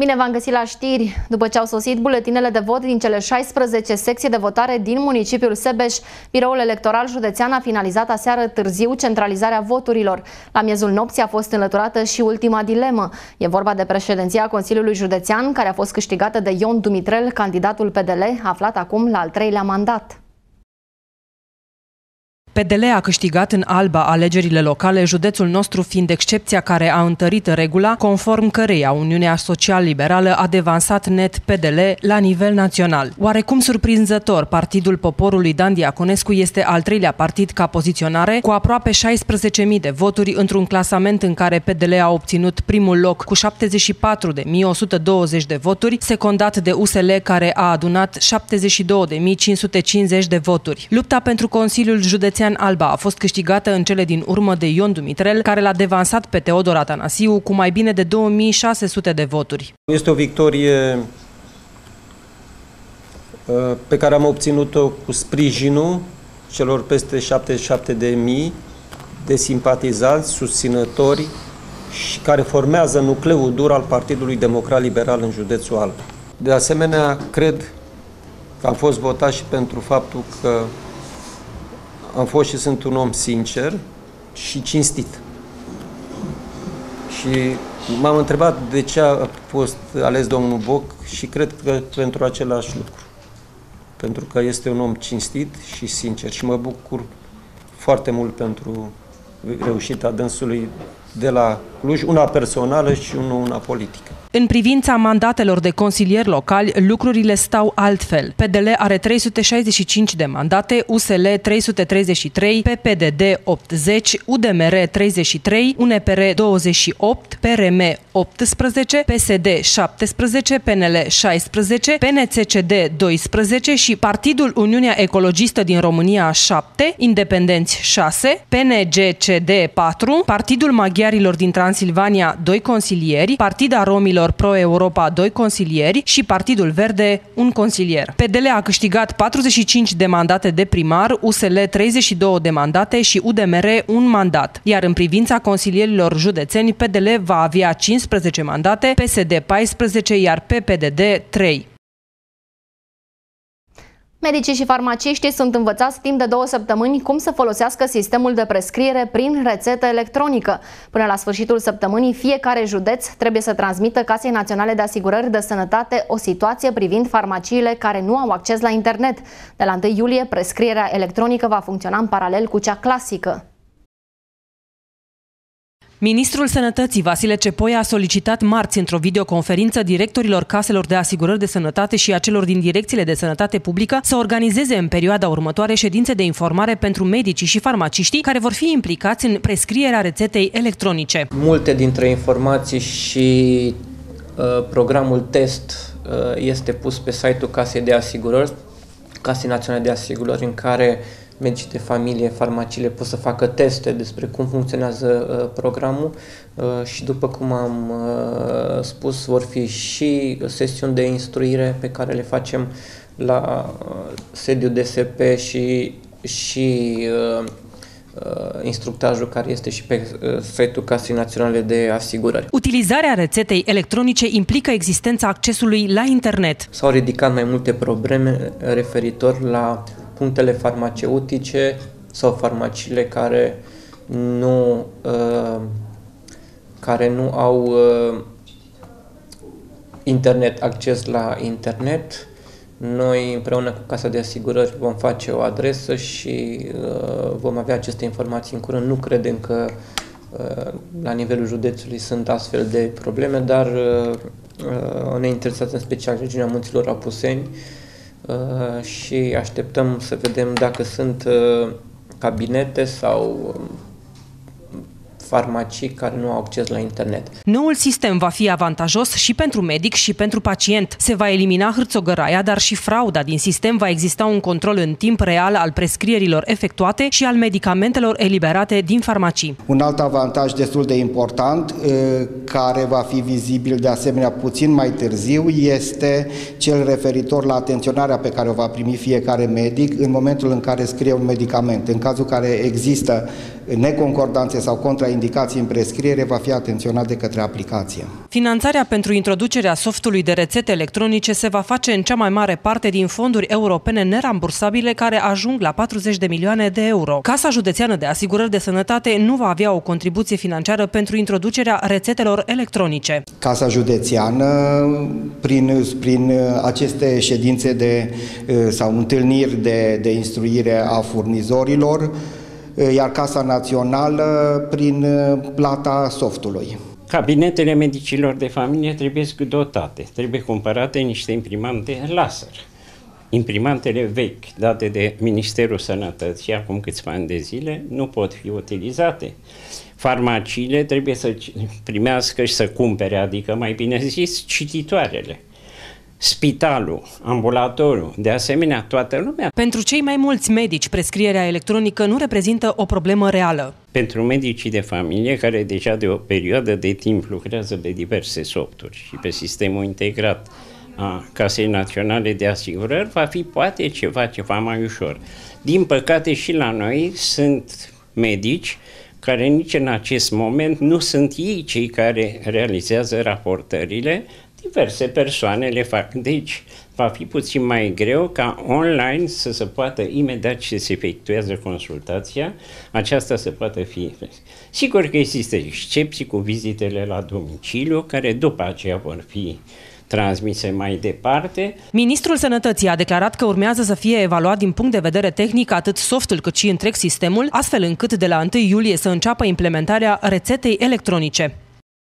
Bine v-am găsit la știri! După ce au sosit buletinele de vot din cele 16 secții de votare din municipiul Sebeș, Biroul Electoral Județean a finalizat aseară târziu centralizarea voturilor. La miezul nopții a fost înlăturată și ultima dilemă. E vorba de președinția Consiliului Județean, care a fost câștigată de Ion Dumitrel, candidatul PDL, aflat acum la al 3-lea mandat. PDL a câștigat în Alba alegerile locale, județul nostru fiind excepția care a întărit regula, conform căreia Uniunea Social-Liberală a devansat net PDL la nivel național. Oarecum surprinzător, Partidul Poporului Dan Diaconescu este al 3-lea partid ca poziționare, cu aproape 16.000 de voturi într-un clasament în care PDL a obținut primul loc cu 74.120 de voturi, secundat de USL care a adunat 72.550 de voturi. Lupta pentru Consiliul Județean Alba a fost câștigată în cele din urmă de Ion Dumitrel, care l-a devansat pe Teodor Atanasiu cu mai bine de 2600 de voturi. Este o victorie pe care am obținut-o cu sprijinul celor peste 77.000 de simpatizanți, susținători și care formează nucleul dur al Partidului Democrat Liberal în județul Alba. De asemenea, cred că am fost votat și pentru faptul că am fost și sunt un om sincer și cinstit. Și m-am întrebat de ce a fost ales domnul Boc și cred că pentru același lucru. Pentru că este un om cinstit și sincer și mă bucur foarte mult pentru reușita dânsului de la Cluj, una personală și una politică. În privința mandatelor de consilieri locali, lucrurile stau altfel. PDL are 365 de mandate, USL 333, PPDD 80, UDMR 33, UNPR 28, PRM 18, PSD 17, PNL 16, PNCCD 12 și Partidul Uniunea Ecologistă din România 7, Independenți 6, PNGCD 4, Partidul Maghiarilor din Transilvania 2 consilieri, Partida Romilor Pro-Europa 2 consilieri și Partidul Verde 1 consilier. PDL a câștigat 45 de mandate de primar, USL 32 de mandate și UDMR 1 mandat. Iar în privința consilierilor județeni, PDL va avea 15 mandate, PSD 14, iar PPDD 3. Medicii și farmaciștii sunt învățați timp de 2 săptămâni cum să folosească sistemul de prescriere prin rețetă electronică. Până la sfârșitul săptămânii, fiecare județ trebuie să transmită Casei Naționale de Asigurări de Sănătate o situație privind farmaciile care nu au acces la internet. De la 1 iulie, prescrierea electronică va funcționa în paralel cu cea clasică. Ministrul Sănătății, Vasile Cepoi, a solicitat marți într-o videoconferință directorilor caselor de asigurări de sănătate și a celor din direcțiile de sănătate publică să organizeze în perioada următoare ședințe de informare pentru medicii și farmaciștii care vor fi implicați în prescrierea rețetei electronice. Multe dintre informații și programul test este pus pe site-ul Casei de Asigurări, Casei Naționale de Asigurări, în care medicii de familie, farmaciile pot să facă teste despre cum funcționează programul și după cum am spus, vor fi și sesiuni de instruire pe care le facem la sediul DSP și instructajul care este și pe site-ul Casei Naționale de Asigurări. Utilizarea rețetei electronice implică existența accesului la internet. S-au ridicat mai multe probleme referitor la punctele farmaceutice sau farmaciile care nu au acces la internet. Noi împreună cu Casa de Asigurări vom face o adresă și vom avea aceste informații în curând. Nu credem că la nivelul județului sunt astfel de probleme, dar ne interesează în special regiunea Munților Apuseni și așteptăm să vedem dacă sunt cabinete sau farmacii care nu au acces la internet. Noul sistem va fi avantajos și pentru medic și pentru pacient. Se va elimina hârțogăraia, dar și frauda din sistem. Va exista un control în timp real al prescrierilor efectuate și al medicamentelor eliberate din farmacii. Un alt avantaj destul de important, care va fi vizibil de asemenea puțin mai târziu, este cel referitor la atenționarea pe care o va primi fiecare medic în momentul în care scrie un medicament. În cazul care există neconcordanțe sau contraindicații indicații în prescriere va fi atenționat de către aplicație. Finanțarea pentru introducerea softului de rețete electronice se va face în cea mai mare parte din fonduri europene nerambursabile, care ajung la 40 de milioane de euro. Casa Județeană de Asigurări de Sănătate nu va avea o contribuție financiară pentru introducerea rețetelor electronice. Casa Județeană, prin aceste ședințe sau întâlniri de instruire a furnizorilor, iar Casa Națională prin plata softului. Cabinetele medicilor de familie trebuie dotate, trebuie cumpărate niște imprimante laser. Imprimantele vechi, date de Ministerul Sănătății acum câțiva ani de zile, nu pot fi utilizate. Farmaciile trebuie să primească și să cumpere, adică mai bine zis, cititoarele. Spitalul, ambulatorul, de asemenea toată lumea. Pentru cei mai mulți medici, prescrierea electronică nu reprezintă o problemă reală. Pentru medicii de familie, care deja de o perioadă de timp lucrează pe diverse softuri și pe sistemul integrat a Casei Naționale de Asigurări, va fi poate ceva mai ușor. Din păcate și la noi sunt medici care nici în acest moment nu sunt ei cei care realizează raportările, diverse persoane le fac. Deci va fi puțin mai greu ca online să se poată, imediat ce se efectuează consultația, aceasta să poată fi. Sigur că există excepții cu vizitele la domiciliu, care după aceea vor fi transmise mai departe. Ministrul Sănătății a declarat că urmează să fie evaluat din punct de vedere tehnic atât softul cât și întreg sistemul, astfel încât de la 1 iulie să înceapă implementarea rețetei electronice.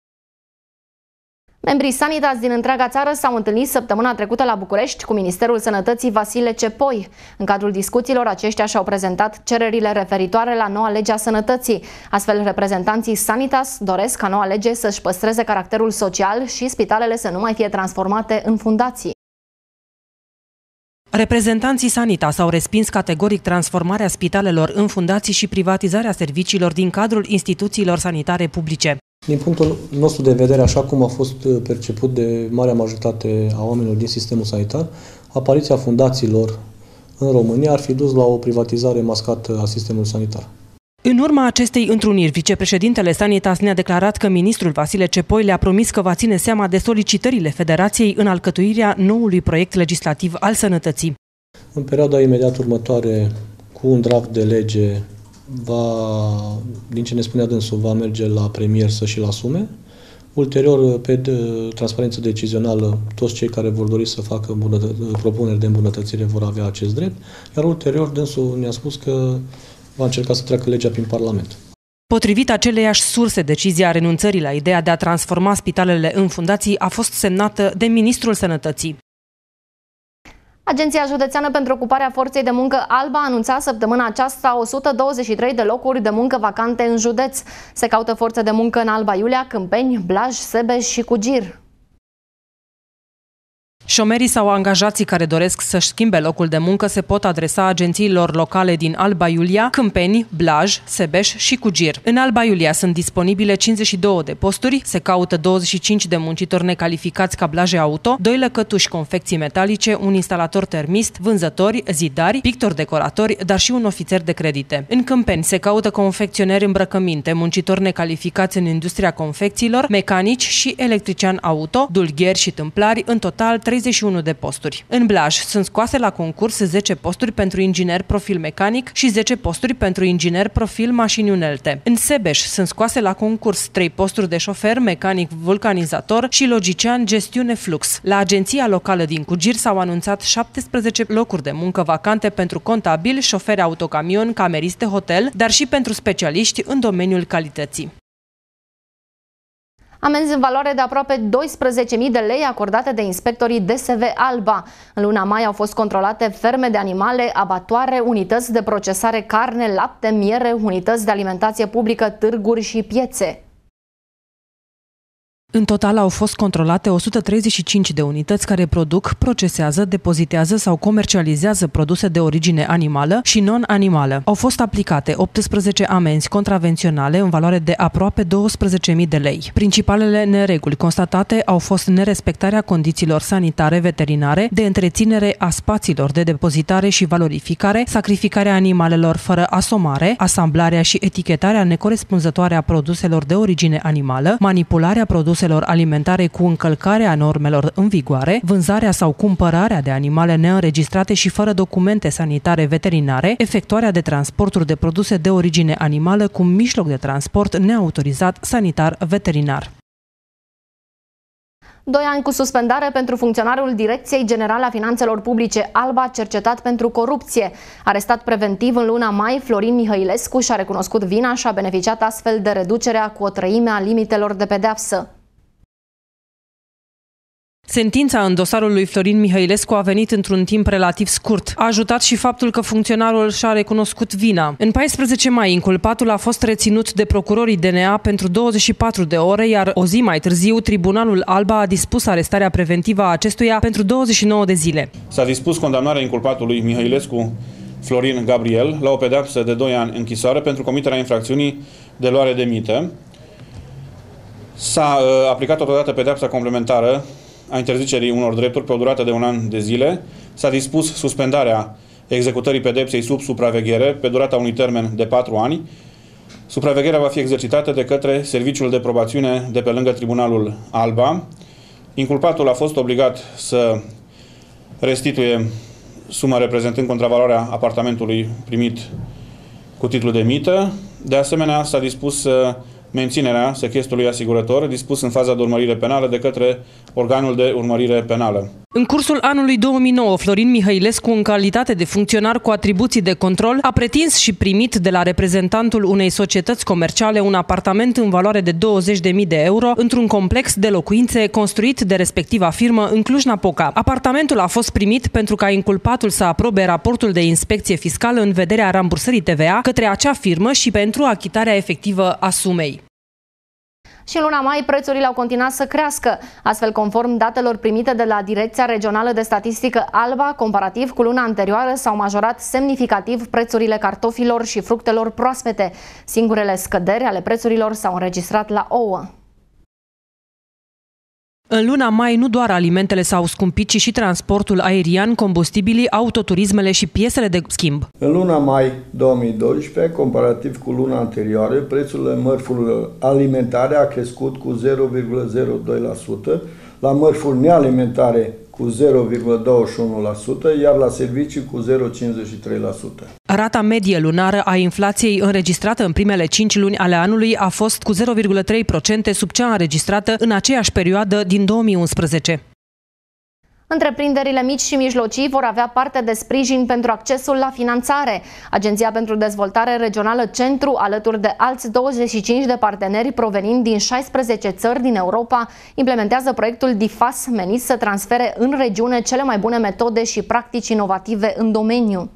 Membrii Sanitas din întreaga țară s-au întâlnit săptămâna trecută la București cu Ministerul Sănătății Vasile Cepoi. În cadrul discuțiilor, aceștia și-au prezentat cererile referitoare la noua lege a sănătății. Astfel, reprezentanții Sanitas doresc ca noua lege să-și păstreze caracterul social și spitalele să nu mai fie transformate în fundații. Reprezentanții Sanitas au respins categoric transformarea spitalelor în fundații și privatizarea serviciilor din cadrul instituțiilor sanitare publice. Din punctul nostru de vedere, așa cum a fost perceput de marea majoritate a oamenilor din sistemul sanitar, apariția fundațiilor în România ar fi dus la o privatizare mascată a sistemului sanitar. În urma acestei întruniri, vicepreședintele Sanitas ne-a declarat că ministrul Vasile Cepoi le-a promis că va ține seama de solicitările Federației în alcătuirea noului proiect legislativ al sănătății. În perioada imediat următoare, cu un draft de lege, din ce ne spunea dânsul, va merge la premier să și-l asume. Ulterior, pe transparență decizională, toți cei care vor dori să facă propuneri de îmbunătățire vor avea acest drept, iar ulterior dânsul ne-a spus că va încerca să treacă legea prin Parlament. Potrivit aceleiași surse, decizia renunțării la ideea de a transforma spitalele în fundații a fost semnată de Ministrul Sănătății. Agenția Județeană pentru Ocuparea Forței de Muncă Alba a anunțat săptămâna aceasta 123 de locuri de muncă vacante în județ. Se caută forță de muncă în Alba Iulia, Câmpeni, Blaj, Sebeș și Cugir. Șomerii sau angajații care doresc să-și schimbe locul de muncă se pot adresa agențiilor locale din Alba Iulia, Câmpeni, Blaj, Sebeș și Cugir. În Alba Iulia sunt disponibile 52 de posturi, se caută 25 de muncitori necalificați cablaje auto, 2 lăcătuși confecții metalice, un instalator termist, vânzători, zidari, pictori decoratori, dar și un ofițer de credite. În Câmpeni se caută confecționeri îmbrăcăminte, muncitori necalificați în industria confecțiilor, mecanici și electrician auto, dulgheri și tâmplari, în total 31 de posturi. În Blaj sunt scoase la concurs 10 posturi pentru inginer profil mecanic și 10 posturi pentru inginer profil mașini unelte. În Sebeș sunt scoase la concurs 3 posturi de șofer mecanic vulcanizator și logician gestiune flux. La agenția locală din Cugir s-au anunțat 17 locuri de muncă vacante pentru contabili, șoferi autocamion, cameriste hotel, dar și pentru specialiști în domeniul calității. Amenzi în valoare de aproape 12.000 de lei acordate de inspectorii DSV Alba. În luna mai au fost controlate ferme de animale, abatoare, unități de procesare carne, lapte, miere, unități de alimentație publică, târguri și piețe. În total au fost controlate 135 de unități care produc, procesează, depozitează sau comercializează produse de origine animală și non-animală. Au fost aplicate 18 amenzi contravenționale în valoare de aproape 12.000 de lei. Principalele nereguli constatate au fost nerespectarea condițiilor sanitare veterinare, de întreținere a spațiilor de depozitare și valorificare, sacrificarea animalelor fără asomare, asamblarea și etichetarea necorespunzătoare a produselor de origine animală, manipularea produselor alimentare cu încălcarea normelor în vigoare, vânzarea sau cumpărarea de animale neînregistrate și fără documente sanitare veterinare, efectuarea de transporturi de produse de origine animală cu mijloc de transport neautorizat sanitar veterinar. 2 ani cu suspendare pentru funcționarul Direcției Generale a Finanțelor Publice Alba, cercetat pentru corupție. Arestat preventiv în luna mai, Florin Mihăilescu și-a recunoscut vina și a beneficiat astfel de reducerea cu 1/3 a limitelor de pedeapsă. Sentința în dosarul lui Florin Mihăilescu a venit într-un timp relativ scurt. A ajutat și faptul că funcționarul și-a recunoscut vina. În 14 mai, inculpatul a fost reținut de procurorii DNA pentru 24 de ore, iar o zi mai târziu, Tribunalul Alba a dispus arestarea preventivă a acestuia pentru 29 de zile. S-a dispus condamnarea inculpatului Mihăilescu Florin Gabriel la o pedeapsă de 2 ani închisoare pentru comiterea infracțiunii de luare de mită. S-a aplicat totodată pedeapsa complementară a interzicerii unor drepturi pe o durată de 1 an de zile. S-a dispus suspendarea executării pedepsei sub supraveghere pe durata unui termen de 4 ani. Supravegherea va fi exercitată de către Serviciul de Probațiune de pe lângă Tribunalul Alba. Inculpatul a fost obligat să restituie suma reprezentând contravaloarea apartamentului primit cu titlu de mită. De asemenea, s-a dispus menținerea sechestului asigurător dispus în faza de urmărire penală de către organul de urmărire penală. În cursul anului 2009, Florin Mihăilescu, în calitate de funcționar cu atribuții de control, a pretins și primit de la reprezentantul unei societăți comerciale un apartament în valoare de 20.000 de euro într-un complex de locuințe construit de respectiva firmă în Cluj-Napoca. Apartamentul a fost primit pentru ca inculpatul să aprobe raportul de inspecție fiscală în vederea rambursării TVA către acea firmă și pentru achitarea efectivă a sumei. Și în luna mai, prețurile au continuat să crească. Astfel, conform datelor primite de la Direcția Regională de Statistică Alba, comparativ cu luna anterioară, s-au majorat semnificativ prețurile cartofilor și fructelor proaspete. Singurele scăderi ale prețurilor s-au înregistrat la ouă. În luna mai, nu doar alimentele s-au scumpit, ci și transportul aerian, combustibilii, autoturismele și piesele de schimb. În luna mai 2012, comparativ cu luna anterioară, prețurile mărfurilor alimentare a crescut cu 0,02%, la mărfuri nealimentare cu 0,21%, iar la servicii cu 0,53%. Rata medie lunară a inflației înregistrată în primele 5 luni ale anului a fost cu 0,3% sub cea înregistrată în aceeași perioadă din 2011. Întreprinderile mici și mijlocii vor avea parte de sprijin pentru accesul la finanțare. Agenția pentru Dezvoltare Regională Centru, alături de alți 25 de parteneri provenind din 16 țări din Europa, implementează proiectul DIFAS, menit să transfere în regiune cele mai bune metode și practici inovative în domeniu.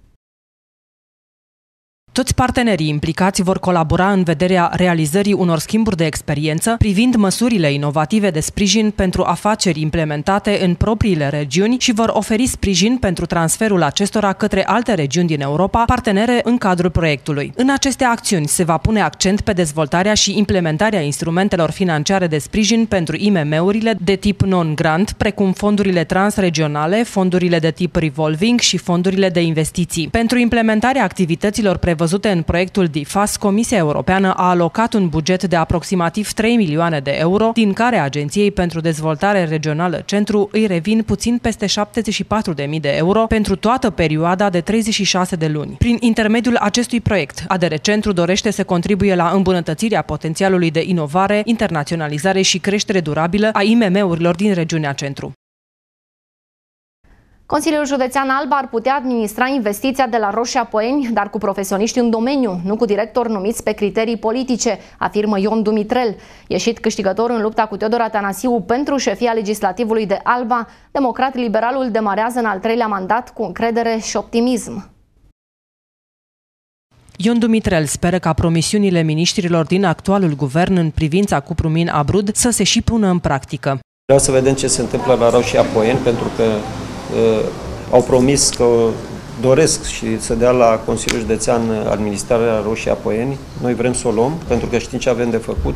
Toți partenerii implicați vor colabora în vederea realizării unor schimburi de experiență privind măsurile inovative de sprijin pentru afaceri implementate în propriile regiuni și vor oferi sprijin pentru transferul acestora către alte regiuni din Europa, partenere în cadrul proiectului. În aceste acțiuni se va pune accent pe dezvoltarea și implementarea instrumentelor financiare de sprijin pentru IMM-urile de tip non-grant, precum fondurile transregionale, fondurile de tip revolving și fondurile de investiții. Pentru implementarea activităților prevăzute în proiectul DIFAS, Comisia Europeană a alocat un buget de aproximativ 3 milioane de euro, din care Agenției pentru Dezvoltare Regională Centru îi revin puțin peste 74.000 de euro pentru toată perioada de 36 de luni. Prin intermediul acestui proiect, ADR Centru dorește să contribuie la îmbunătățirea potențialului de inovare, internaționalizare și creștere durabilă a IMM-urilor din regiunea Centru. Consiliul Județean Alba ar putea administra investiția de la Roșia Poieni, dar cu profesioniști în domeniu, nu cu directori numiți pe criterii politice, afirmă Ion Dumitrel. Ieșit câștigător în lupta cu Teodor Atanasiu pentru șefia legislativului de Alba, democrat-liberalul demarează în al 3-lea mandat cu încredere și optimism. Ion Dumitrel speră ca promisiunile miniștrilor din actualul guvern în privința Cuprumin Abrud să se și pună în practică. Vreau să vedem ce se întâmplă la Roșia-Poieni, pentru că au promis că doresc și să dea la Consiliul Județean administrarea Roșia-Poieni. Noi vrem să o luăm, pentru că știm ce avem de făcut.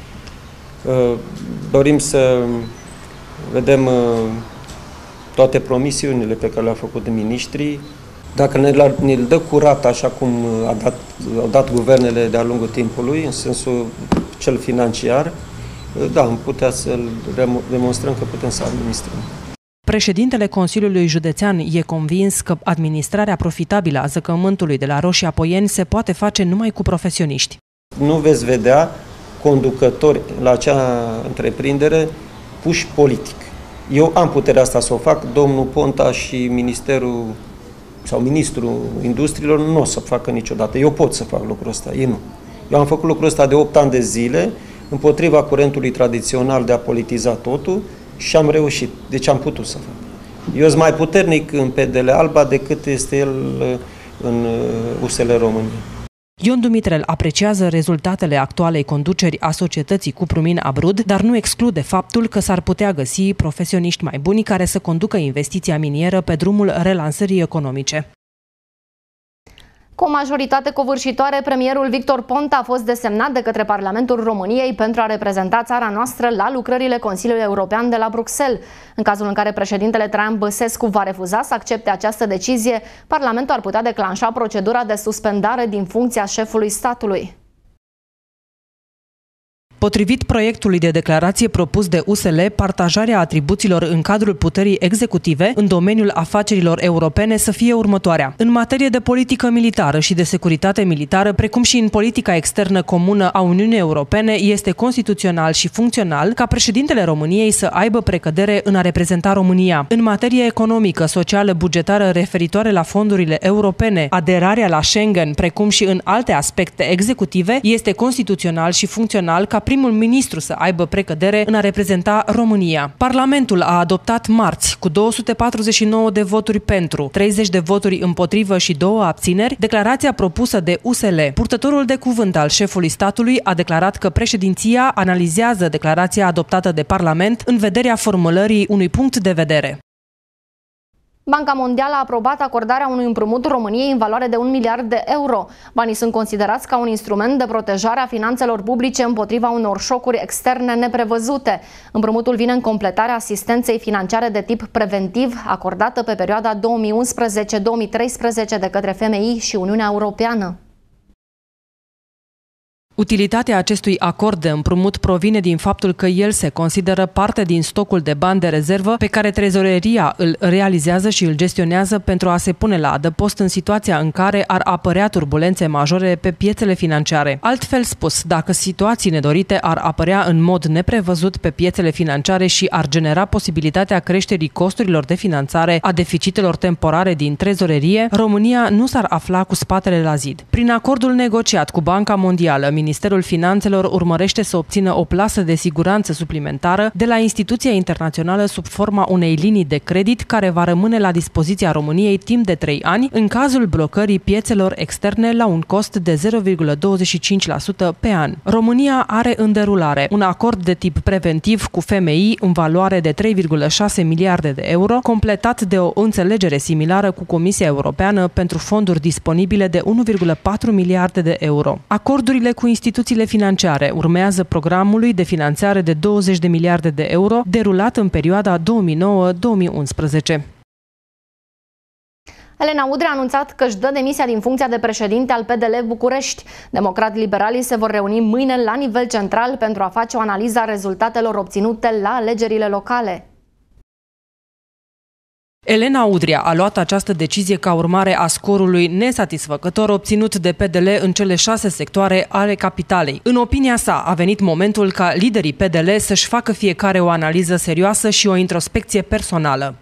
Dorim să vedem toate promisiunile pe care le-au făcut miniștrii. Dacă ne-l dă curat, așa cum au dat guvernele de-a lungul timpului, în sensul cel financiar, da, am putea să-l demonstrăm că putem să administrăm. Președintele Consiliului Județean e convins că administrarea profitabilă a zăcământului de la Roșia-Poieni se poate face numai cu profesioniști. Nu veți vedea conducători la acea întreprindere puși politic. Eu am puterea asta să o fac, domnul Ponta și Ministrul Industriilor nu o să facă niciodată. Eu pot să fac lucrul ăsta, ei nu. Eu am făcut lucrul ăsta de 8 ani de zile, împotriva curentului tradițional de a politiza totul și am reușit. Deci am putut să fac. Eu sunt mai puternic în PDL Alba decât este el în USL România. Ion Dumitrel apreciază rezultatele actualei conduceri a societății Cuprumin Abrud, dar nu exclude faptul că s-ar putea găsi profesioniști mai buni care să conducă investiția minieră pe drumul relansării economice. Cu o majoritate covârșitoare, premierul Victor Ponta a fost desemnat de către Parlamentul României pentru a reprezenta țara noastră la lucrările Consiliului European de la Bruxelles. În cazul în care președintele Traian Băsescu va refuza să accepte această decizie, Parlamentul ar putea declanșa procedura de suspendare din funcția șefului statului. Potrivit proiectului de declarație propus de USL, partajarea atribuțiilor în cadrul puterii executive în domeniul afacerilor europene să fie următoarea. În materie de politică militară și de securitate militară, precum și în politica externă comună a Uniunii Europene, este constituțional și funcțional ca președintele României să aibă precădere în a reprezenta România. În materie economică, socială, bugetară referitoare la fondurile europene, aderarea la Schengen, precum și în alte aspecte executive, este constituțional și funcțional ca primul ministru să aibă precădere în a reprezenta România. Parlamentul a adoptat marți, cu 249 de voturi pentru, 30 de voturi împotrivă și 2 abțineri, declarația propusă de USL. Purtătorul de cuvânt al șefului statului a declarat că președinția analizează declarația adoptată de Parlament în vederea formulării unui punct de vedere. Banca Mondială a aprobat acordarea unui împrumut României în valoare de 1 miliard de euro. Banii sunt considerați ca un instrument de protejare a finanțelor publice împotriva unor șocuri externe neprevăzute. Împrumutul vine în completarea asistenței financiare de tip preventiv acordată pe perioada 2011-2013 de către FMI și Uniunea Europeană. Utilitatea acestui acord de împrumut provine din faptul că el se consideră parte din stocul de bani de rezervă pe care trezoreria îl realizează și îl gestionează pentru a se pune la adăpost în situația în care ar apărea turbulențe majore pe piețele financiare. Altfel spus, dacă situații nedorite ar apărea în mod neprevăzut pe piețele financiare și ar genera posibilitatea creșterii costurilor de finanțare a deficitelor temporare din trezorerie, România nu s-ar afla cu spatele la zid. Prin acordul negociat cu Banca Mondială, Ministerul Finanțelor urmărește să obțină o plasă de siguranță suplimentară de la instituția internațională sub forma unei linii de credit care va rămâne la dispoziția României timp de 3 ani în cazul blocării piețelor externe la un cost de 0,25% pe an. România are în derulare un acord de tip preventiv cu FMI în valoare de 3,6 miliarde de euro, completat de o înțelegere similară cu Comisia Europeană pentru fonduri disponibile de 1,4 miliarde de euro. Acordurile cu instituțiile financiare urmează programului de finanțare de 20 de miliarde de euro derulat în perioada 2009-2011. Elena Udrea a anunțat că își dă demisia din funcția de președinte al PDL București. Democrat-liberalii se vor reuni mâine la nivel central pentru a face o analiză a rezultatelor obținute la alegerile locale. Elena Udrea a luat această decizie ca urmare a scorului nesatisfăcător obținut de PDL în cele 6 sectoare ale capitalei. În opinia sa, a venit momentul ca liderii PDL să-și facă fiecare o analiză serioasă și o introspecție personală.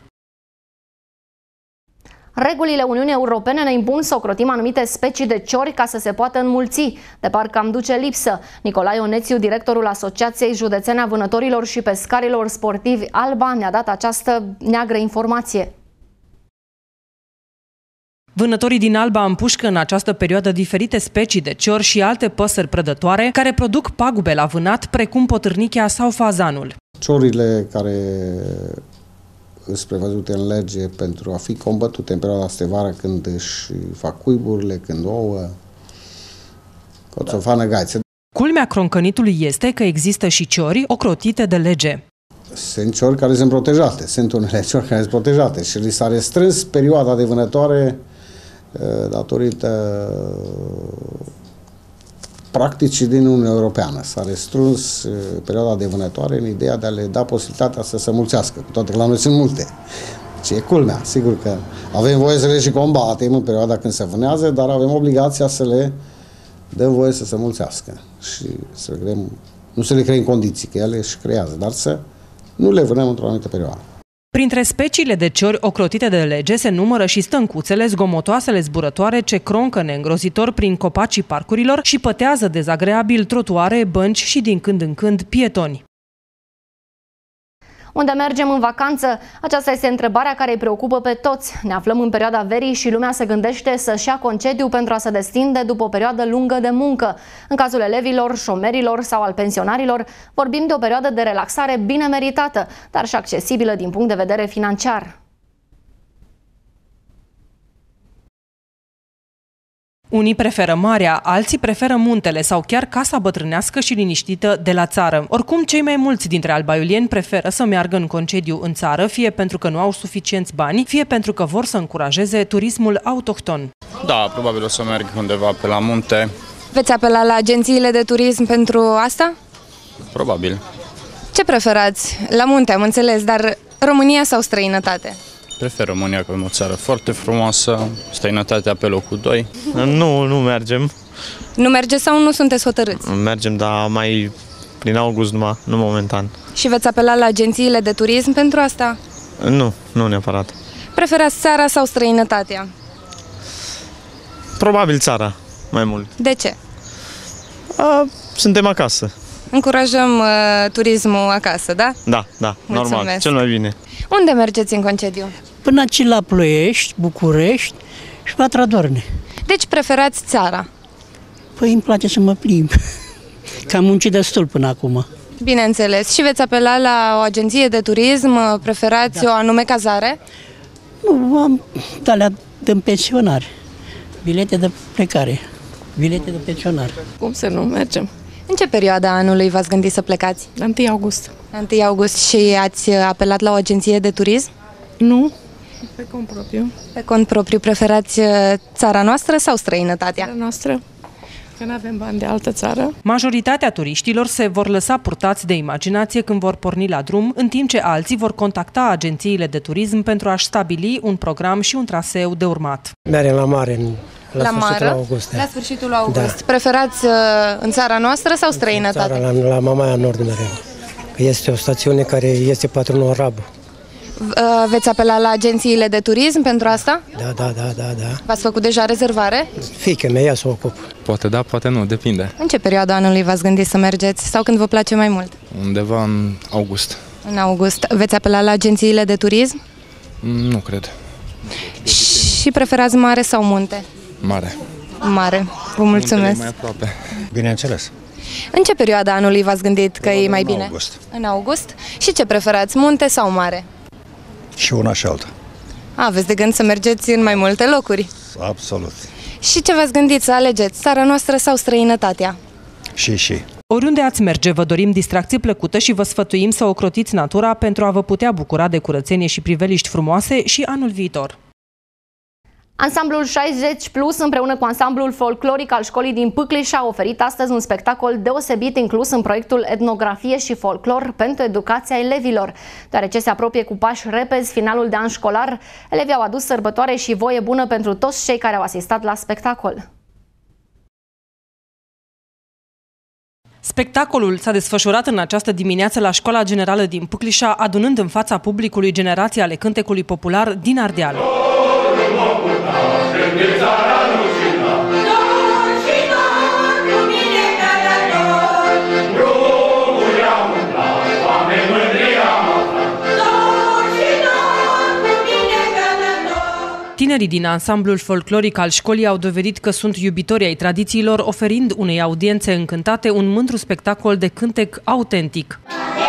Regulile Uniunii Europene ne impun să ocrotim anumite specii de ciori ca să se poată înmulți. De parcă am duce lipsă. Nicolae Onețiu, directorul Asociației Județene a Vânătorilor și Pescarilor Sportivi Alba, ne-a dat această neagră informație. Vânătorii din Alba împușcă în această perioadă diferite specii de ciori și alte păsări prădătoare care produc pagube la vânat, precum potârnichea sau fazanul. Ciorile care sunt prevăzute în lege pentru a fi combătute în perioada asta de vară, când își fac cuiburile, când ouă, coțofană, gaiță. Culmea croncănitului este că există și ciori ocrotite de lege. Sunt ciori care sunt protejate, sunt unele ciori care sunt protejate și li s-a restrâns perioada de vânătoare datorită practicii din Uniunea Europeană. S-a restrâns perioada de vânătoare în ideea de a le da posibilitatea să se mulțească, cu toate că la noi sunt multe. Ce e culmea, sigur că avem voie să le și combatem în perioada când se vânează, dar avem obligația să le dăm voie să se mulțească și să le creăm, nu să le creăm condiții, că ele își creează, dar să nu le vânăm într-o anumită perioadă. Printre speciile de ciori ocrotite de lege se numără și stâncuțele, zgomotoasele zburătoare ce croncă neîngrozitor prin copacii parcurilor și pătează dezagreabil trotuare, bănci și din când în când pietoni. Unde mergem în vacanță? Aceasta este întrebarea care îi preocupă pe toți. Ne aflăm în perioada verii și lumea se gândește să-și ia concediu pentru a se destinde după o perioadă lungă de muncă. În cazul elevilor, șomerilor sau al pensionarilor, vorbim de o perioadă de relaxare bine meritată, dar și accesibilă din punct de vedere financiar. Unii preferă marea, alții preferă muntele sau chiar casa bătrânească și liniștită de la țară. Oricum, cei mai mulți dintre albaiulieni preferă să meargă în concediu în țară, fie pentru că nu au suficienți bani, fie pentru că vor să încurajeze turismul autohton. Da, probabil o să merg undeva pe la munte. Veți apela la agențiile de turism pentru asta? Probabil. Ce preferați? La munte, am înțeles, dar România sau străinătate? Prefer România, că e o țară foarte frumoasă, străinătatea pe locul 2. Nu mergem. Nu mergeți sau nu sunteți hotărâți? Mergem, dar mai prin august numai, nu momentan. Și veți apela la agențiile de turism pentru asta? Nu neapărat. Preferați țara sau străinătatea? Probabil țara, mai mult. De ce? Suntem acasă. Încurajăm turismul acasă, da? Da, Mulțumesc. Normal, cel mai bine. Unde mergeți în concediu? Până aici la Ploiești, București și Patra Doarne. Deci preferați țara? Păi îmi place să mă plimb, că am muncit destul până acum. Bineînțeles. Și veți apela la o agenție de turism? Preferați o anume cazare? Nu, am alea de pensionari, bilete de plecare, bilete de pensionar. Cum să nu mergem? În ce perioadă a anului v-ați gândit să plecați? La 1 august. La 1 august și ați apelat la o agenție de turism? Nu, pe cont propriu. Pe cont propriu. Preferați țara noastră sau străinătatea? Țara noastră, că nu avem bani de altă țară. Majoritatea turiștilor se vor lăsa purtați de imaginație când vor porni la drum, în timp ce alții vor contacta agențiile de turism pentru a-și stabili un program și un traseu de urmat. Mergem la mare la sfârșitul august. La sfârșitul august. Da. Preferați în țara noastră sau străinătate? La Mamaia Nord mereu. Este o stațiune care este patronul Rab. Veți apela la agențiile de turism pentru asta? Da. V-ați făcut deja rezervare? Fiica mea, ea să o ocup. Poate da, poate nu, depinde. În ce perioadă anului v-ați gândit să mergeți sau când vă place mai mult? Undeva în august. În august. Veți apela la agențiile de turism? Nu cred. Și preferați mare sau munte? Mare. Mare. Vă mulțumesc. Mai aproape. Bineînțeles. În ce perioadă anului v-ați gândit că e mai bine? În august. În august? Și ce preferați, munte sau mare? Și una și alta. Aveți de gând să mergeți în mai multe locuri? Absolut. Și ce v-ați gândit să alegeți, țara noastră sau străinătatea? Și. Oriunde ați merge, vă dorim distracție plăcută și vă sfătuim să ocrotiți natura pentru a vă putea bucura de curățenie și priveliști frumoase și anul viitor. Ansamblul 60 Plus împreună cu ansamblul folcloric al școlii din Pâcliș a oferit astăzi un spectacol deosebit inclus în proiectul Etnografie și Folclor pentru educația elevilor. Deoarece se apropie cu pași repezi finalul de an școlar, elevii au adus sărbătoare și voie bună pentru toți cei care au asistat la spectacol. Spectacolul s-a desfășurat în această dimineață la Școala Generală din Pâclișa, adunând în fața publicului generații ale cântecului popular din Ardeal. Tinerii din ansamblul folcloric al școlii au dovedit că sunt iubitori ai tradițiilor, oferind unei audiențe încântate un mândru spectacol de cântec autentic.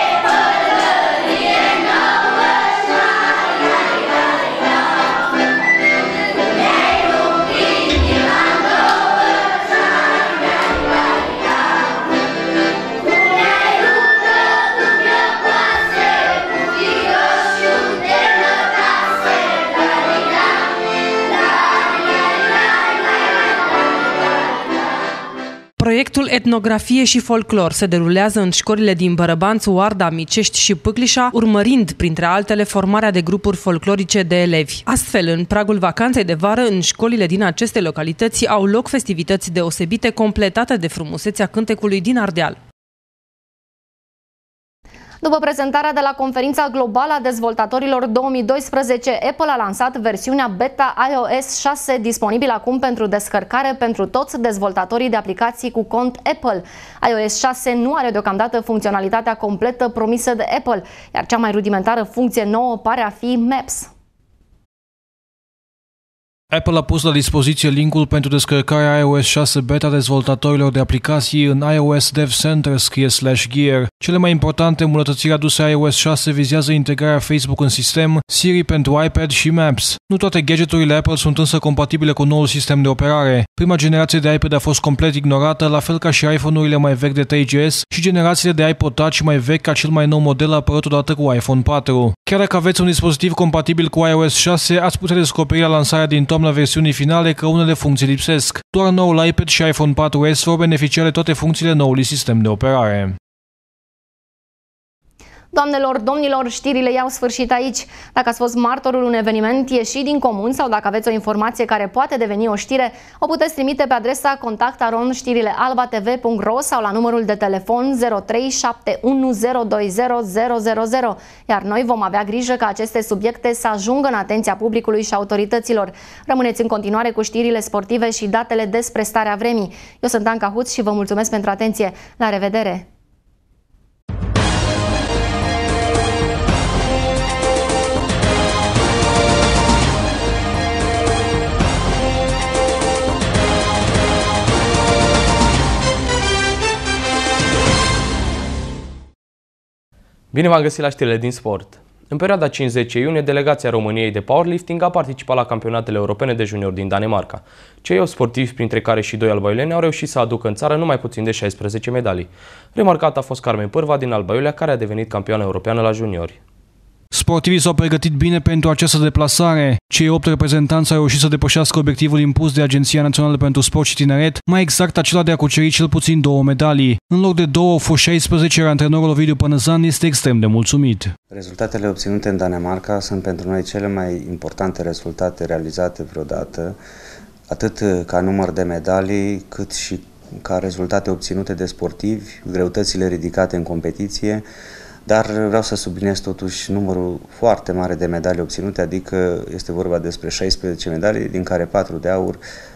Proiectul Etnografie și Folclor se derulează în școlile din Bărăbanț, Oarda, Micești și Pâclișa, urmărind, printre altele, formarea de grupuri folclorice de elevi. Astfel, în pragul vacanței de vară, în școlile din aceste localități au loc festivități deosebite, completate de frumusețea cântecului din Ardeal. După prezentarea de la Conferința Globală a Dezvoltatorilor 2012, Apple a lansat versiunea beta iOS 6, disponibilă acum pentru descărcare pentru toți dezvoltatorii de aplicații cu cont Apple. iOS 6 nu are deocamdată funcționalitatea completă promisă de Apple, iar cea mai rudimentară funcție nouă pare a fi Maps. Apple a pus la dispoziție linkul pentru descărcarea iOS 6 beta dezvoltatorilor de aplicații în iOS Dev Center /gear. Cele mai importante îmbunătățiri aduse iOS 6 vizează integrarea Facebook în sistem, Siri pentru iPad și Maps. Nu toate gadgeturile Apple sunt însă compatibile cu noul sistem de operare. Prima generație de iPad a fost complet ignorată, la fel ca și iPhone-urile mai vechi de 3GS și generațiile de iPod Touch mai vechi ca cel mai nou model apărut odată cu iPhone 4. Chiar dacă aveți un dispozitiv compatibil cu iOS 6, ați putea descoperi la lansarea din toamna versiunii finale că unele funcții lipsesc. Doar noul iPad și iPhone 4S vor beneficia de toate funcțiile noului sistem de operare. Doamnelor, domnilor, știrile iau sfârșit aici. Dacă ați fost martorul un eveniment ieșit din comun sau dacă aveți o informație care poate deveni o știre, o puteți trimite pe adresa contact@știrilealba.tv.ro sau la numărul de telefon 0371020000, iar noi vom avea grijă ca aceste subiecte să ajungă în atenția publicului și autorităților. Rămâneți în continuare cu știrile sportive și datele despre starea vremii. Eu sunt Anca Huț și vă mulțumesc pentru atenție. La revedere! Bine v-am găsit la știrile din sport. În perioada 5-10 iunie, delegația României de powerlifting a participat la campionatele europene de junior din Danemarca. Cei 8 sportivi, printre care și 2 albaioleni, au reușit să aducă în țară numai puțin de 16 medalii. Remarcat a fost Carmen Pârva din Alba Iulia, care a devenit campioană europeană la juniori. Sportivii s-au pregătit bine pentru această deplasare. Cei 8 reprezentanți au reușit să depășească obiectivul impus de Agenția Națională pentru Sport și Tineret, mai exact acela de a cuceri cel puțin 2 medalii. În loc de 2 au fost 16, iar antrenorul Ovidiu Pănăzan este extrem de mulțumit. Rezultatele obținute în Danemarca sunt pentru noi cele mai importante rezultate realizate vreodată, atât ca număr de medalii, cât și ca rezultate obținute de sportivi, greutățile ridicate în competiție. Dar vreau să subliniez totuși numărul foarte mare de medalii obținute, adică este vorba despre 16 medalii, din care 4 de aur,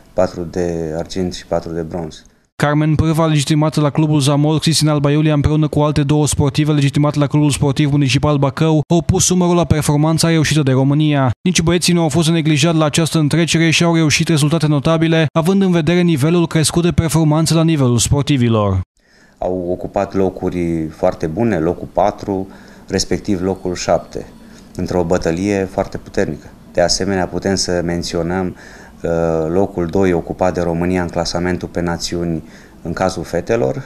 4 de argint și 4 de bronz. Carmen Pârva, legitimată la clubul Zamol, Cristina Alba Iulia, împreună cu alte 2 sportive legitimate la clubul sportiv municipal Bacău, au pus umărul la performanța reușită de România. Nici băieții nu au fost neglijați la această întrecere și au reușit rezultate notabile, având în vedere nivelul crescut de performanțe la nivelul sportivilor. Au ocupat locuri foarte bune, locul 4, respectiv locul 7, într-o bătălie foarte puternică. De asemenea, putem să menționăm locul 2 ocupat de România în clasamentul pe națiuni în cazul fetelor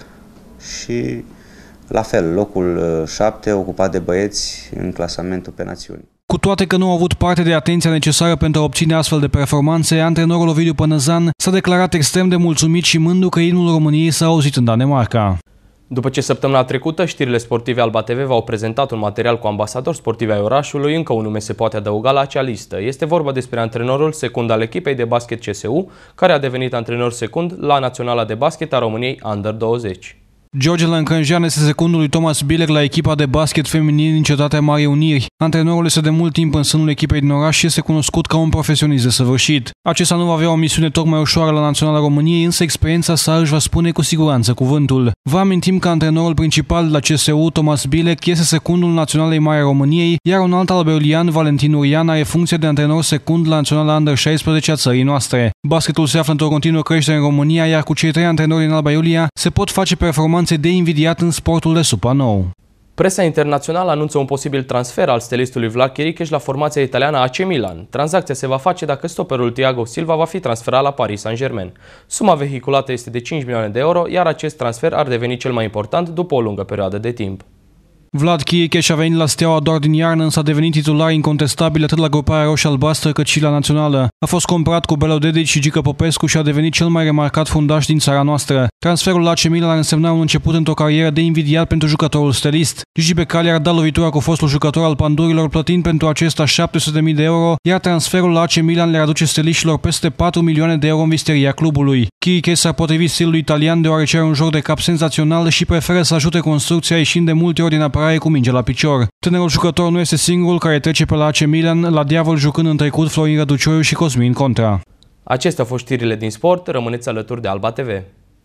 și, la fel, locul 7 ocupat de băieți în clasamentul pe națiuni. Cu toate că nu au avut parte de atenția necesară pentru a obține astfel de performanțe, antrenorul Ovidiu Pănăzan s-a declarat extrem de mulțumit și mândru că imnul României s-a auzit în Danemarca. După ce săptămâna trecută, știrile sportive Alba TV v-au prezentat un material cu ambasadori sportivi ai orașului, încă un nume se poate adăuga la acea listă. Este vorba despre antrenorul secund al echipei de basket CSU, care a devenit antrenor secund la Naționala de Basket a României Under 20. George Lăncănjean este secundul lui Thomas Bieler la echipa de basket feminin din cetatea Marii Uniri. Antrenorul este de mult timp în sânul echipei din oraș și este cunoscut ca un profesionist desăvârșit. Acesta nu va avea o misiune tocmai ușoară la Naționala României, însă experiența sa își va spune cu siguranță cuvântul. Vă amintim că antrenorul principal la CSU, Thomas Bieler, este secundul Naționalei Mari României, iar un alt albeulian, Valentin Urian, are funcție de antrenor secund la Naționala Under 16 a țării noastre. Basketul se află într-o continuă creștere în România, iar cu cei 3 antrenori din Alba Iulia se pot face performanțe de invidiat în sportul de Supa Nou. Presa internațională anunță un posibil transfer al stelistului Vlad Chiricheș la formația italiană AC Milan. Tranzacția se va face dacă stoperul Thiago Silva va fi transferat la Paris Saint-Germain. Suma vehiculată este de 5 milioane de euro, iar acest transfer ar deveni cel mai important după o lungă perioadă de timp. Vlad Chiricheș a venit la Steaua doar din iarnă, însă a devenit titular incontestabil atât la gruparea roșie-albastră cât și la națională. A fost comparat cu Belo Dedic și Gică Popescu și a devenit cel mai remarcat fundaș din țara noastră. Transferul la AC Milan ar însemna un început într-o carieră de invidiat pentru jucătorul stelist. Gigi Becali ar da lovitura cu fostul jucător al Pandurilor, plătind pentru acesta 700.000 de euro, iar transferul la AC Milan le aduce steliștilor peste 4 milioane de euro în visteria clubului. Chiricheș s-ar potrivi stilului italian deoarece are un joc de cap senzațional și preferă să ajute construcția ieșind de multe ori din apărare cu minge la picior. Tânărul jucător nu este singurul care trece pe la AC Milan, la diavol jucând în trecut Florin Răducioiu și Cosmin Contra. Acestea au fost știrile din sport, rămâneți alături de Alba TV.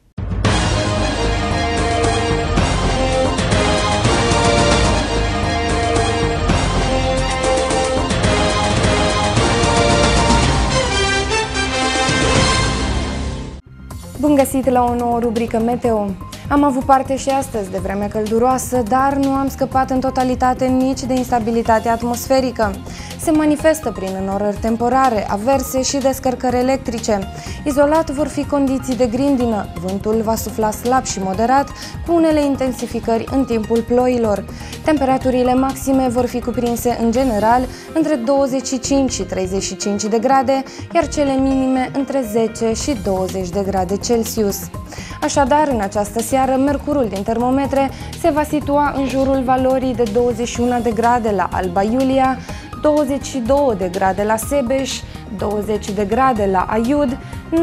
Bun găsit la o nouă rubrică Meteo. Am avut parte și astăzi de vreme călduroasă, dar nu am scăpat în totalitate nici de instabilitatea atmosferică. Se manifestă prin înnorări temporare, averse și descărcări electrice. Izolat vor fi condiții de grindină, vântul va sufla slab și moderat, cu unele intensificări în timpul ploilor. Temperaturile maxime vor fi cuprinse în general între 25 și 35 de grade, iar cele minime între 10 și 20 de grade Celsius. Așadar, în această seară, mercurul din termometre se va situa în jurul valorii de 21 de grade la Alba Iulia, 22 de grade la Sebeș, 20 de grade la Aiud,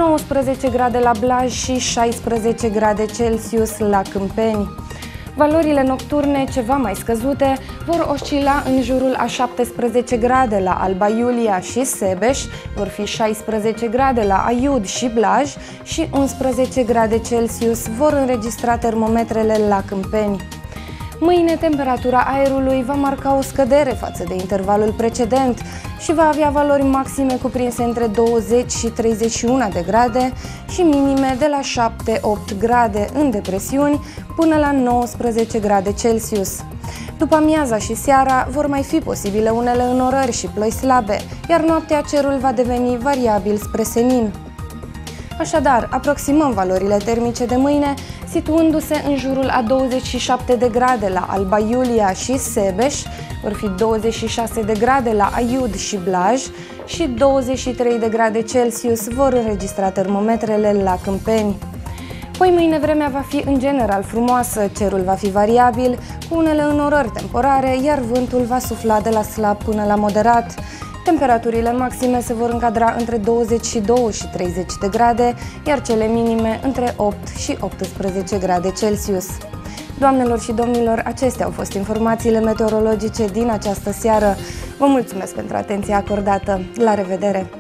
19 grade la Blaj și 16 grade Celsius la Câmpeni. Valorile nocturne, ceva mai scăzute, vor oscila în jurul a 17 grade la Alba Iulia și Sebeș, vor fi 16 grade la Aiud și Blaj și 11 grade Celsius vor înregistra termometrele la Câmpeni. Mâine, temperatura aerului va marca o scădere față de intervalul precedent și va avea valori maxime cuprinse între 20 și 31 de grade și minime de la 7-8 grade în depresiuni până la 19 grade Celsius. După amiaza și seara vor mai fi posibile unele înnorări și ploi slabe, iar noaptea cerul va deveni variabil spre senin. Așadar, aproximăm valorile termice de mâine, situându-se în jurul a 27 de grade la Alba Iulia și Sebeș, vor fi 26 de grade la Aiud și Blaj și 23 de grade Celsius vor înregistra termometrele la Câmpeni. Poi mâine vremea va fi în general frumoasă, cerul va fi variabil, cu unele înnorări temporare, iar vântul va sufla de la slab până la moderat. Temperaturile maxime se vor încadra între 22 și 30 de grade, iar cele minime între 8 și 18 grade Celsius. Doamnelor și domnilor, acestea au fost informațiile meteorologice din această seară. Vă mulțumesc pentru atenția acordată. La revedere!